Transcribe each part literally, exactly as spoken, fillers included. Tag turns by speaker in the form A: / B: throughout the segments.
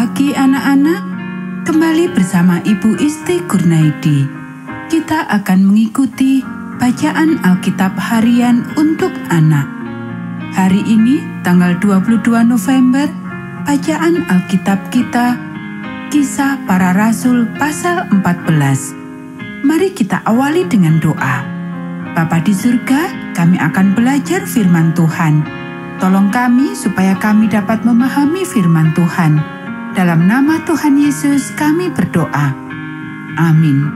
A: pagi anak-anak, kembali bersama Ibu Isti Kurnaidi. Kita akan mengikuti bacaan Alkitab harian untuk anak. Hari ini tanggal dua puluh dua November, bacaan Alkitab kita Kisah Para Rasul pasal empat belas. Mari kita awali dengan doa. Bapa di surga, kami akan belajar firman Tuhan. Tolong kami supaya kami dapat memahami firman Tuhan. Dalam nama Tuhan Yesus kami berdoa. Amin.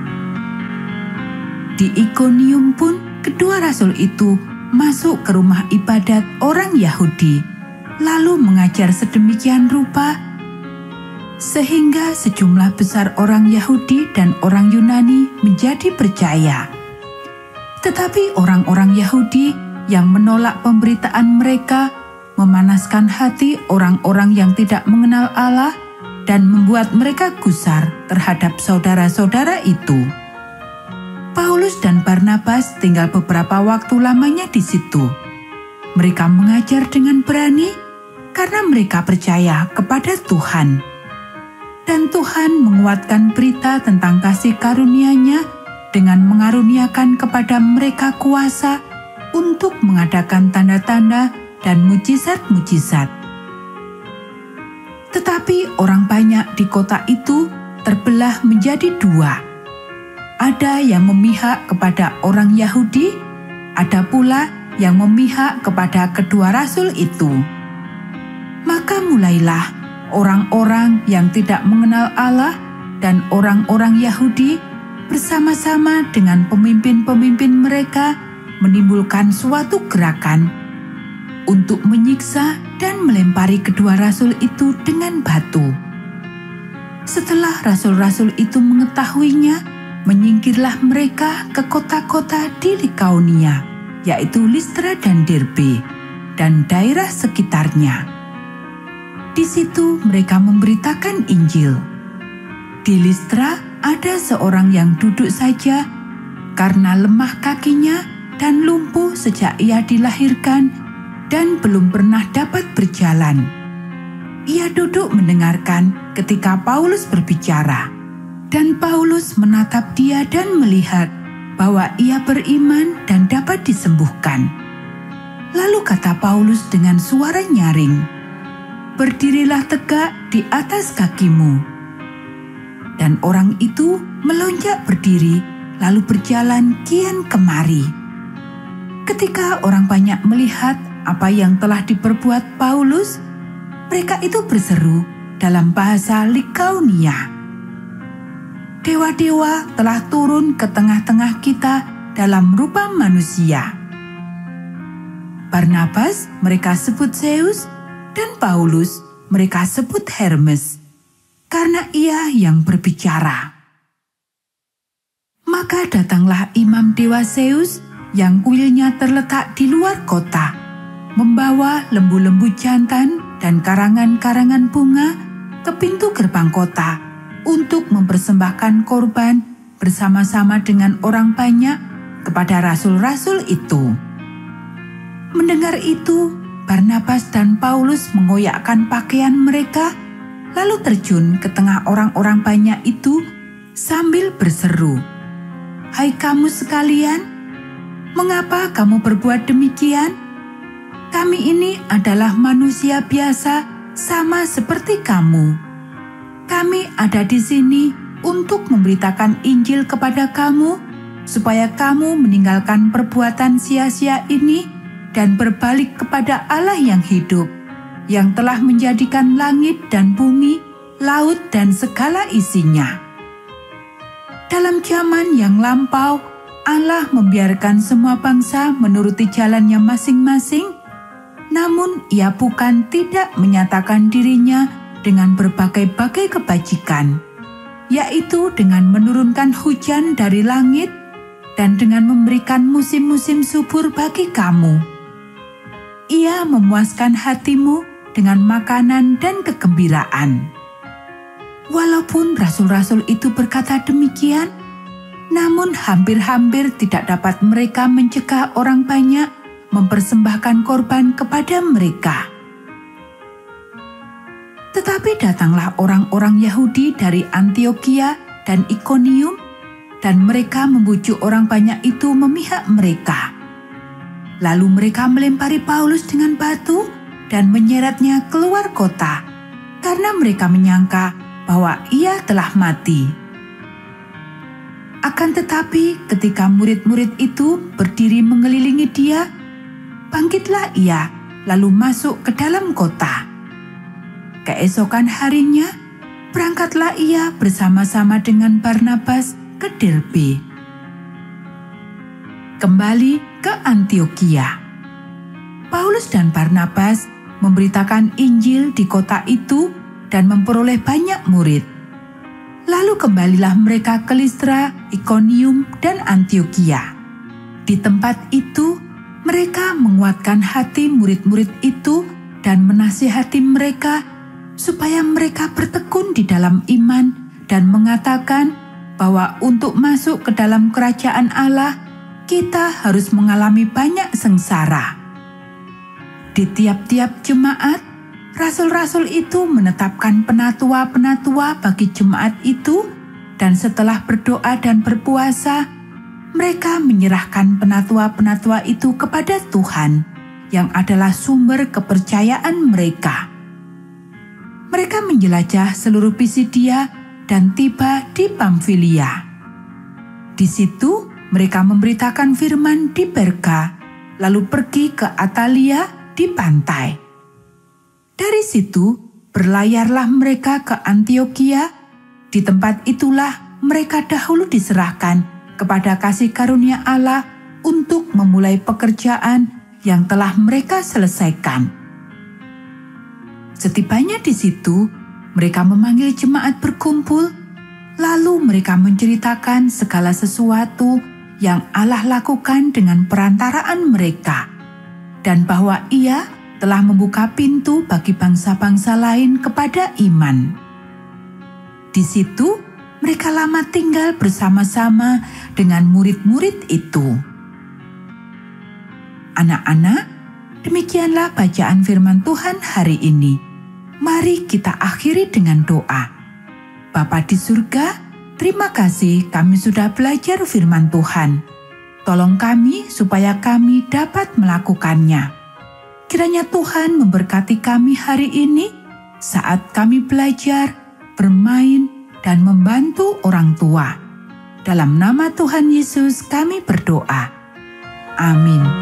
A: Di Ikonium pun kedua rasul itu masuk ke rumah ibadat orang Yahudi, lalu mengajar sedemikian rupa, sehingga sejumlah besar orang Yahudi dan orang Yunani menjadi percaya. Tetapi orang-orang Yahudi yang menolak pemberitaan mereka memanaskan hati orang-orang yang tidak mengenal Allah dan membuat mereka gusar terhadap saudara-saudara itu. Paulus dan Barnabas tinggal beberapa waktu lamanya di situ. Mereka mengajar dengan berani karena mereka percaya kepada Tuhan. Dan Tuhan menguatkan berita tentang kasih karunia-Nya dengan mengaruniakan kepada mereka kuasa untuk mengadakan tanda-tanda dan mujizat-mujizat. Tetapi orang banyak di kota itu terbelah menjadi dua. Ada yang memihak kepada orang Yahudi, ada pula yang memihak kepada kedua rasul itu. Maka mulailah orang-orang yang tidak mengenal Allah dan orang-orang Yahudi bersama-sama dengan pemimpin-pemimpin mereka menimbulkan suatu gerakan untuk menyiksa dan melempari kedua rasul itu dengan batu. Setelah rasul-rasul itu mengetahuinya, menyingkirlah mereka ke kota-kota di Likaonia, yaitu Listra dan Derbe, dan daerah sekitarnya. Di situ mereka memberitakan Injil. Di Listra ada seorang yang duduk saja karena lemah kakinya dan lumpuh sejak ia dilahirkan dan belum pernah dapat berjalan. Ia duduk mendengarkan ketika Paulus berbicara, dan Paulus menatap dia dan melihat bahwa ia beriman dan dapat disembuhkan. Lalu kata Paulus dengan suara nyaring, "Berdirilah tegak di atas kakimu." Dan orang itu melonjak berdiri lalu berjalan kian kemari. Ketika orang banyak melihat apa yang telah diperbuat Paulus, mereka itu berseru dalam bahasa Likaonia, "Dewa-dewa telah turun ke tengah-tengah kita dalam rupa manusia." Barnabas mereka sebut Zeus dan Paulus mereka sebut Hermes, karena ia yang berbicara. Maka datanglah imam dewa Zeus yang kuilnya terletak di luar kota, membawa lembu-lembu jantan dan karangan-karangan bunga ke pintu gerbang kota untuk mempersembahkan korban bersama-sama dengan orang banyak kepada rasul-rasul itu. Mendengar itu, Barnabas dan Paulus mengoyakkan pakaian mereka, lalu terjun ke tengah orang-orang banyak itu sambil berseru, "Hai kamu sekalian, mengapa kamu berbuat demikian? Kami ini adalah manusia biasa sama seperti kamu. Kami ada di sini untuk memberitakan Injil kepada kamu, supaya kamu meninggalkan perbuatan sia-sia ini dan berbalik kepada Allah yang hidup, yang telah menjadikan langit dan bumi, laut dan segala isinya. Dalam zaman yang lampau, Allah membiarkan semua bangsa menuruti jalannya masing-masing, namun Ia bukan tidak menyatakan dirinya dengan berbagai-bagai kebajikan, yaitu dengan menurunkan hujan dari langit dan dengan memberikan musim-musim subur bagi kamu. Ia memuaskan hatimu dengan makanan dan kegembiraan." Walaupun rasul-rasul itu berkata demikian, namun hampir-hampir tidak dapat mereka mencegah orang banyak mempersembahkan korban kepada mereka. Tetapi datanglah orang-orang Yahudi dari Antiokhia dan Ikonium, dan mereka membujuk orang banyak itu memihak mereka. Lalu mereka melempari Paulus dengan batu dan menyeretnya keluar kota, karena mereka menyangka bahwa ia telah mati. Akan tetapi ketika murid-murid itu berdiri mengelilingi dia, bangkitlah ia lalu masuk ke dalam kota. Keesokan harinya, berangkatlah ia bersama-sama dengan Barnabas ke Derbe. Kembali ke Antiokhia. Paulus dan Barnabas memberitakan Injil di kota itu dan memperoleh banyak murid. Lalu kembalilah mereka ke Listra, Ikonium, dan Antiokhia. Di tempat itu, mereka menguatkan hati murid-murid itu dan menasihati mereka supaya mereka bertekun di dalam iman dan mengatakan bahwa untuk masuk ke dalam kerajaan Allah, kita harus mengalami banyak sengsara. Di tiap-tiap jemaat, rasul-rasul itu menetapkan penatua-penatua bagi jemaat itu, dan setelah berdoa dan berpuasa, mereka menyerahkan penatua-penatua itu kepada Tuhan, yang adalah sumber kepercayaan mereka. Mereka menjelajah seluruh Pisidia dan tiba di Pamfilia. Di situ mereka memberitakan firman di Perga, lalu pergi ke Atalia di pantai. Dari situ berlayarlah mereka ke Antiokhia. Di tempat itulah mereka dahulu diserahkan kepada kasih karunia Allah untuk memulai pekerjaan yang telah mereka selesaikan. Setibanya di situ, mereka memanggil jemaat berkumpul, lalu mereka menceritakan segala sesuatu yang Allah lakukan dengan perantaraan mereka, dan bahwa Ia telah membuka pintu bagi bangsa-bangsa lain kepada iman. Di situ, mereka lama tinggal bersama-sama dengan murid-murid itu. Anak-anak, demikianlah bacaan firman Tuhan hari ini. Mari kita akhiri dengan doa. Bapa di surga, terima kasih kami sudah belajar firman Tuhan. Tolong kami supaya kami dapat melakukannya. Kiranya Tuhan memberkati kami hari ini saat kami belajar, bermain, dan membantu orang tua. Dalam nama Tuhan Yesus kami berdoa. Amin.